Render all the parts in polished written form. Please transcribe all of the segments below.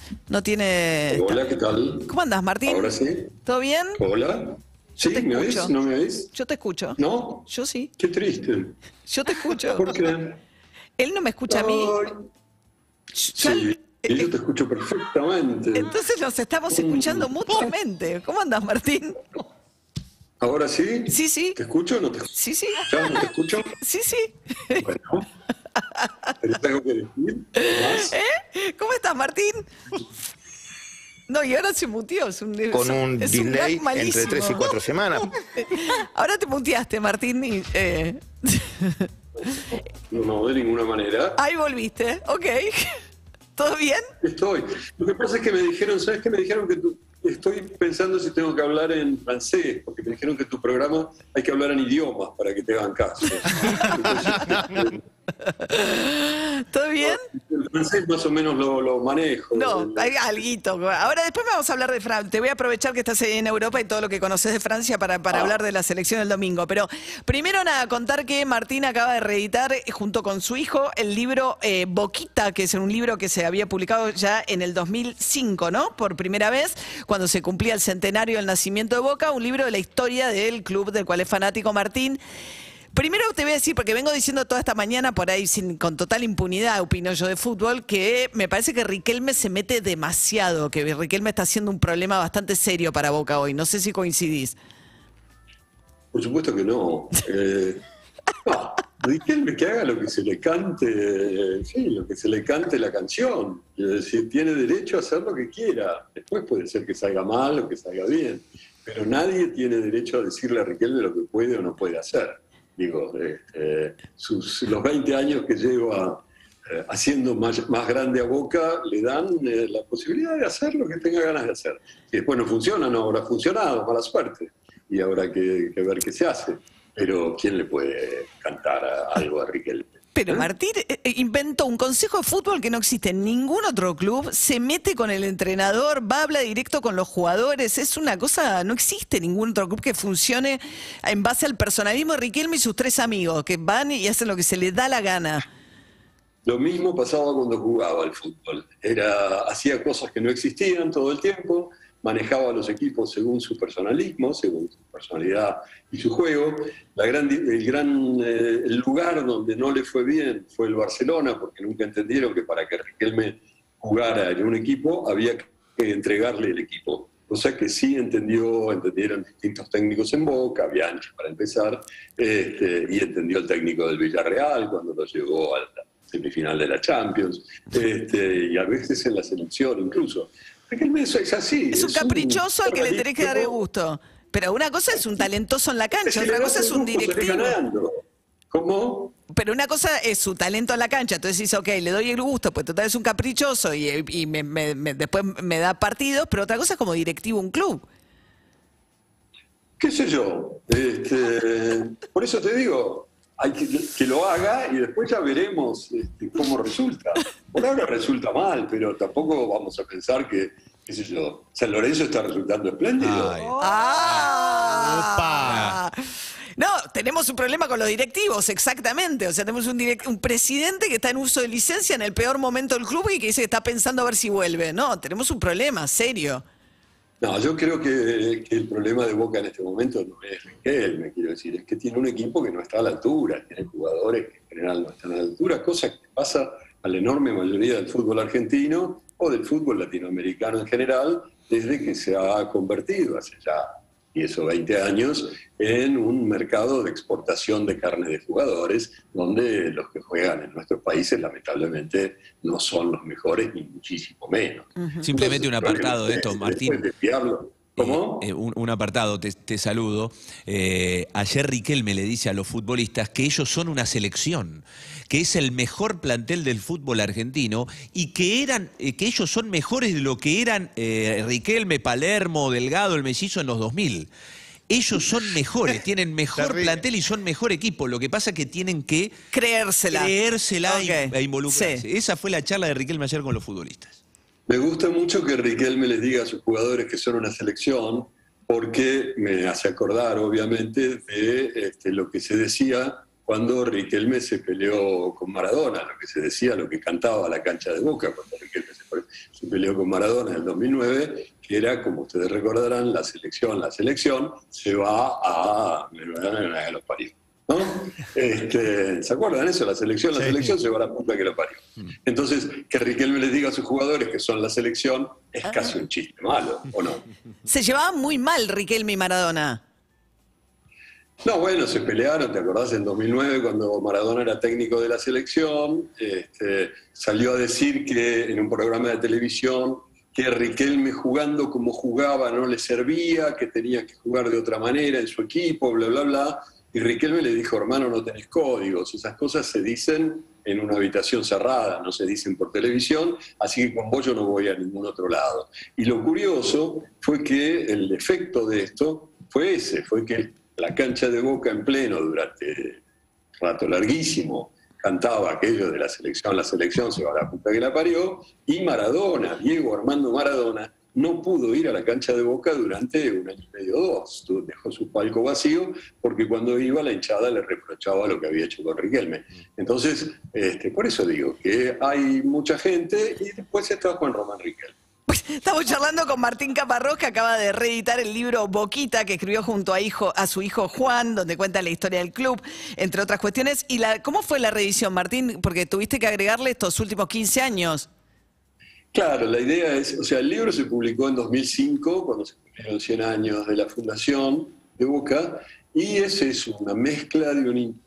No tiene... Hola, ¿qué tal? ¿Cómo andás, Martín? Ahora sí. ¿Todo bien? Hola. Yo ¿Sí? te ¿Me escucho. oís? ¿No me oís? Yo te escucho. ¿No? Yo sí. Qué triste. Yo te escucho. ¿Por qué? Él no me escucha a mí. Ay, sí, yo te escucho perfectamente. Entonces nos estamos escuchando mutuamente. ¿Cómo andás, Martín? ¿Ahora sí? Sí, sí. ¿Te escucho o no te escucho? Sí, sí. ¿Ya no te escucho? Sí, sí. Bueno. ¿Tenés algo que decir? ¿Algo más? ¿Cómo estás, Martín? No, y ahora se muteó. Con un es un delay gag malísimo. entre 3 y 4 semanas. Ahora te muteaste, Martín. No, de ninguna manera. Ahí volviste. Ok. ¿Todo bien? Estoy. Lo que pasa es que me dijeron, ¿sabes qué? Me dijeron que estoy pensando si tengo que hablar en francés, porque me dijeron que tu programa hay que hablar en idiomas para que te hagan caso. Entonces, ¿Todo bien? el francés más o menos lo manejo. No, hay alguito. Ahora después vamos a hablar de Francia. Te voy a aprovechar que estás en Europa y todo lo que conoces de Francia para hablar de la selección del domingo. Pero primero nada, contar que Martín acaba de reeditar junto con su hijo el libro Boquita, que es un libro que se había publicado ya en el 2005, ¿no? Por primera vez, cuando se cumplía el centenario del nacimiento de Boca, un libro de la historia del club del cual es fanático Martín. Primero te voy a decir, porque vengo diciendo toda esta mañana por ahí con total impunidad, opino yo de fútbol, que me parece que Riquelme se mete demasiado, que Riquelme está haciendo un problema bastante serio para Boca hoy. No sé si coincidís. Por supuesto que no. Riquelme que haga lo que se le cante, sí, lo que se le cante la canción. Es decir, tiene derecho a hacer lo que quiera. Después puede ser que salga mal o que salga bien. Pero nadie tiene derecho a decirle a Riquelme lo que puede o no puede hacer. Digo, los 20 años que lleva haciendo más grande a Boca le dan la posibilidad de hacer lo que tenga ganas de hacer. Si después no funciona, no habrá funcionado, mala suerte. Y habrá que ver qué se hace. Pero ¿quién le puede cantar algo a Riquelme? Pero Martín inventó un consejo de fútbol que no existe en ningún otro club, se mete con el entrenador, va a hablar directo con los jugadores, es una cosa, no existe ningún otro club que funcione en base al personalismo de Riquelme y sus tres amigos, que van y hacen lo que se les da la gana. Lo mismo pasaba cuando jugaba al fútbol. Hacía cosas que no existían todo el tiempo, manejaba a los equipos según su personalismo, según su personalidad y su juego. El lugar donde no le fue bien fue el Barcelona, porque nunca entendieron que para que Riquelme jugara en un equipo había que entregarle el equipo. Cosa que sí entendieron distintos técnicos en Boca, Bianchi para empezar, y entendió el técnico del Villarreal cuando lo llevó a la semifinal de la Champions, y a veces en la selección incluso. Riquelme es así. Es un caprichoso al que le tenés que dar el gusto. Pero una cosa es un talentoso en la cancha, otra cosa es un directivo. ¿Cómo? Pero una cosa es su talento en la cancha, entonces dice, ok, le doy el gusto, pues total es un caprichoso y después me da partidos, pero otra cosa es como directivo un club. ¿Qué sé yo? Por eso te digo, hay que lo haga y después ya veremos cómo resulta. Por ahora resulta mal, pero tampoco vamos a pensar que, qué sé yo, San Lorenzo está resultando espléndido. No, tenemos un problema con los directivos, exactamente. O sea, tenemos un presidente que está en uso de licencia en el peor momento del club y que dice que está pensando a ver si vuelve. No, tenemos un problema serio. No, yo creo que el problema de Boca en este momento no es Riquelme, quiero decir, es que tiene un equipo que no está a la altura, tiene jugadores que en general no están a la altura, cosa que pasa a la enorme mayoría del fútbol argentino o del fútbol latinoamericano en general, desde que se ha convertido hace ya 10 o 20 años en un mercado de exportación de carne de jugadores, donde los que juegan en nuestros países lamentablemente no son los mejores, ni muchísimo menos. Simplemente un apartado de esto, Martín. ¿Cómo? Un apartado, te saludo. Ayer Riquelme le dice a los futbolistas que ellos son una selección, que es el mejor plantel del fútbol argentino y que ellos son mejores de lo que eran Riquelme, Palermo, Delgado, el Mellizo en los 2000. Ellos son mejores, tienen mejor plantel y son mejor equipo. Lo que pasa es que tienen que creérsela e involucrarse. Sí. Esa fue la charla de Riquelme ayer con los futbolistas. Me gusta mucho que Riquelme les diga a sus jugadores que son una selección, porque me hace acordar, obviamente, de lo que se decía cuando Riquelme se peleó con Maradona, lo que se decía, lo que cantaba a la cancha de Boca cuando Riquelme se peleó. se peleó con Maradona en el 2009, que era, como ustedes recordarán, la selección se va a los parió, ¿no? ¿Se acuerdan eso? La selección se va a la puta que lo parió. Entonces, que Riquelme les diga a sus jugadores que son la selección es casi un chiste malo, ¿o no? Se llevaban muy mal Riquelme y Maradona. No, bueno, se pelearon, ¿te acordás? En 2009, cuando Maradona era técnico de la selección, salió a decir que en un programa de televisión que Riquelme jugando como jugaba no le servía, que tenía que jugar de otra manera en su equipo, bla, bla, bla. Y Riquelme le dijo, hermano, no tenés códigos, esas cosas se dicen en una habitación cerrada, no se dicen por televisión, así que con vos yo no voy a ningún otro lado. Y lo curioso fue que el efecto de esto fue ese, fue que la cancha de Boca en pleno durante un rato larguísimo cantaba aquello de la selección se va a la puta que la parió, y Maradona, Diego Armando Maradona, no pudo ir a la cancha de Boca durante 1 año y medio o 2. Dejó su palco vacío porque cuando iba la hinchada le reprochaba lo que había hecho con Riquelme. Entonces, por eso digo que hay mucha gente y después está Juan Román Riquelme. Estamos charlando con Martín Caparrós, que acaba de reeditar el libro Boquita, que escribió junto a su hijo Juan, donde cuenta la historia del club, entre otras cuestiones. ¿Y cómo fue la reedición, Martín? Porque tuviste que agregarle estos últimos 15 años. Claro, la idea es, o sea, el libro se publicó en 2005, cuando se cumplieron 100 años de la fundación de Boca, y esa es una mezcla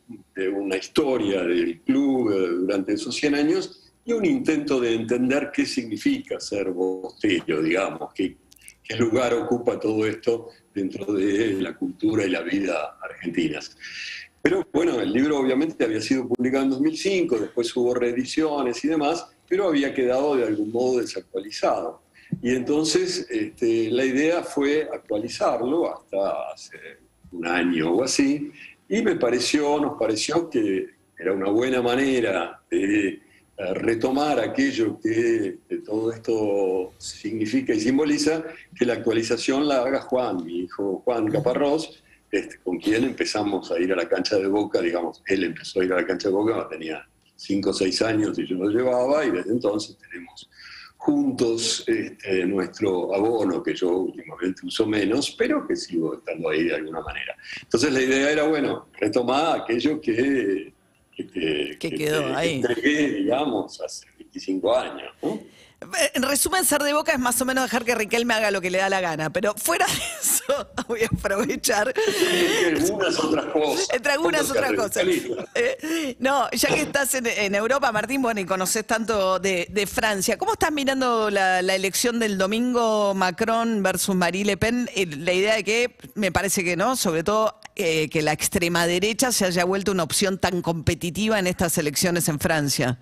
de una historia del club durante esos 100 años y un intento de entender qué significa ser bosteño, digamos, qué lugar ocupa todo esto dentro de la cultura y la vida argentinas. Pero bueno, el libro obviamente había sido publicado en 2005, después hubo reediciones y demás, pero había quedado de algún modo desactualizado. Y entonces la idea fue actualizarlo hasta hace 1 año o así, y nos pareció que era una buena manera de retomar aquello que todo esto significa y simboliza, que la actualización la haga Juan, mi hijo Juan Caparrós, con quien empezamos a ir a la cancha de Boca, digamos, él empezó a ir a la cancha de Boca, tenía 5 o 6 años y yo lo llevaba, y desde entonces tenemos juntos nuestro abono, que yo últimamente uso menos, pero que sigo estando ahí de alguna manera. Entonces la idea era, bueno, retomar aquello que quedó ahí, entregué, digamos, hace 25 años, ¿no? En resumen, ser de Boca es más o menos dejar que Riquelme haga lo que le da la gana, pero fuera de eso, voy a aprovechar. Entre algunas otras cosas. Entre algunas otras cosas. No, ya que estás en Europa, Martín, bueno, y conoces tanto de Francia, ¿cómo estás mirando la elección del domingo, Macron versus Marine Le Pen? La idea de que, me parece que no, sobre todo que la extrema derecha se haya vuelto una opción tan competitiva en estas elecciones en Francia.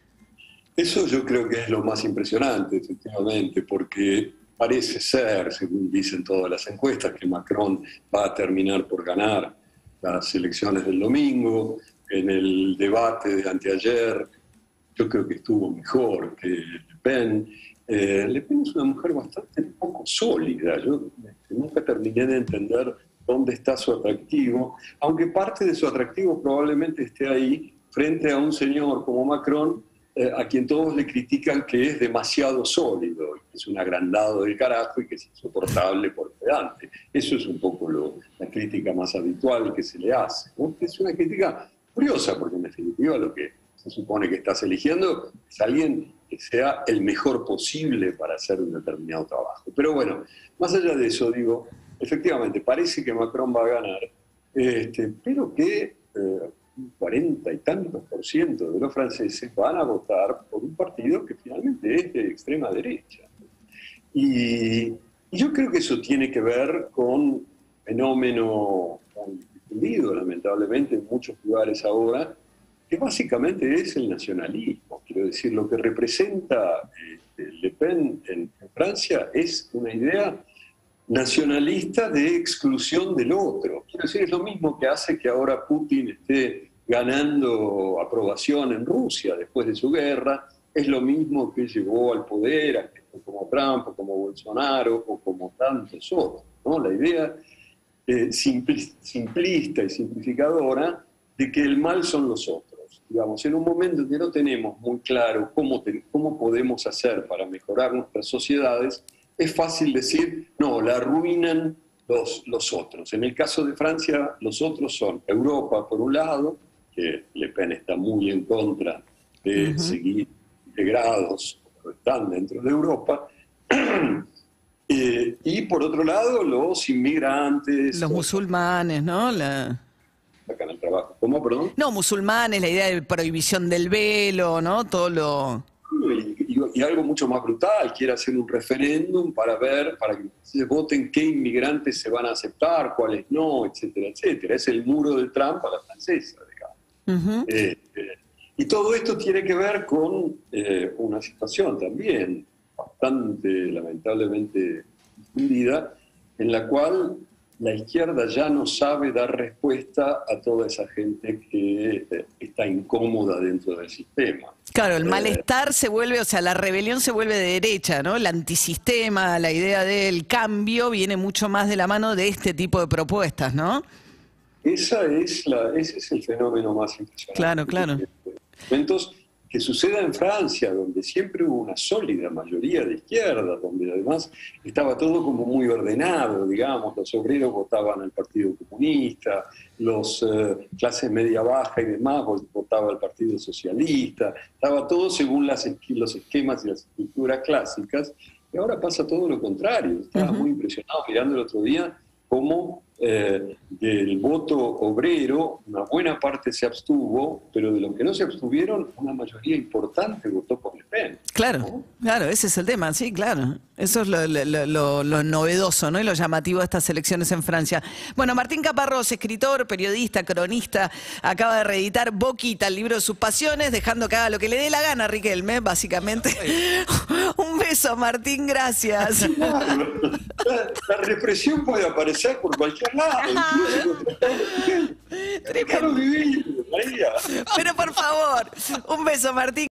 Eso yo creo que es lo más impresionante, efectivamente, porque parece ser, según dicen todas las encuestas, que Macron va a terminar por ganar las elecciones del domingo. En el debate de anteayer, yo creo que estuvo mejor que Le Pen. Le Pen es una mujer bastante poco sólida. Yo nunca terminé de entender dónde está su atractivo, aunque parte de su atractivo probablemente esté ahí frente a un señor como Macron, a quien todos le critican que es demasiado sólido, que es un agrandado del carajo y que es insoportable por pedante. Eso es un poco la crítica más habitual que se le hace, ¿no? Es una crítica curiosa, porque en definitiva lo que se supone que estás eligiendo es alguien que sea el mejor posible para hacer un determinado trabajo. Pero bueno, más allá de eso, digo, efectivamente, parece que Macron va a ganar, pero que 40 y tantos % de los franceses van a votar por un partido que finalmente es de extrema derecha. Y yo creo que eso tiene que ver con un fenómeno muy difundido, lamentablemente, en muchos lugares ahora, que básicamente es el nacionalismo. Quiero decir, lo que representa Le Pen en Francia es una idea nacionalista de exclusión del otro. Quiero decir, es lo mismo que hace que ahora Putin esté ganando aprobación en Rusia después de su guerra, es lo mismo que llevó al poder a gente como Trump, o como Bolsonaro, o como tantos otros, ¿no? La idea simplista y simplificadora de que el mal son los otros. digamos, en un momento en que no tenemos muy claro cómo podemos hacer para mejorar nuestras sociedades, es fácil decir, no, la arruinan los otros. En el caso de Francia, los otros son Europa, por un lado, que Le Pen está muy en contra de seguir integrados, pero están dentro de Europa, y por otro lado, los inmigrantes. Los musulmanes, ¿no? Sacan el trabajo. ¿Cómo, perdón? No, musulmanes, la idea de prohibición del velo, ¿no? Todo lo... Y algo mucho más brutal, quiere hacer un referéndum para que se voten qué inmigrantes se van a aceptar, cuáles no, etcétera, etcétera. Es el muro de Trump a la francesa, digamos. Y todo esto tiene que ver con una situación también bastante, lamentablemente, difundida, en la cual la izquierda ya no sabe dar respuesta a toda esa gente que está incómoda dentro del sistema. Claro, el malestar se vuelve, o sea, la rebelión se vuelve de derecha, ¿no? El antisistema, la idea del cambio viene mucho más de la mano de este tipo de propuestas, ¿no? Ese es el fenómeno más impresionante. Claro, claro. Momentos que suceda en Francia, donde siempre hubo una sólida mayoría de izquierda, donde además estaba todo como muy ordenado, digamos, los obreros votaban al Partido Comunista, los clases media-baja y demás votaban al Partido Socialista, estaba todo según los esquemas y las estructuras clásicas, y ahora pasa todo lo contrario. Estaba muy impresionado mirando el otro día cómo del voto obrero una buena parte se abstuvo, pero de los que no se abstuvieron, una mayoría importante votó por Le Pen. Claro, ¿no? claro, ese es el tema, sí, claro. Eso es lo novedoso, ¿no? Y lo llamativo de estas elecciones en Francia. Bueno, Martín Caparrós, escritor, periodista, cronista, acaba de reeditar Boquita, el libro de sus pasiones, dejando que haga lo que le dé la gana a Riquelme, básicamente. Un beso, Martín, gracias. La represión puede aparecer por cualquier lado. Déjalo vivir, María. Pero por favor, un beso, Martín.